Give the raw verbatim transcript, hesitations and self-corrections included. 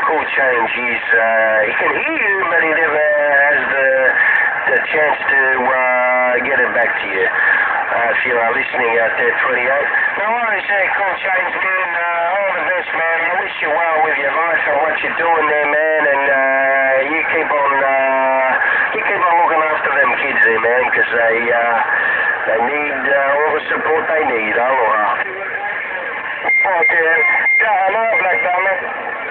cool change. He's, uh, he can hear you, but he never has the, the chance to uh, get it back to you. Uh, if you are listening out there, twenty-eight. No worries there, cool change, man. Uh, all the best, man. I wish you well with your life and what you're doing there, man. And uh, you keep on, uh, you keep on looking after them kids there, man, because they, uh, they need uh, all the support they need. Aloha. Okay. Yeah, hello, Black Diamond.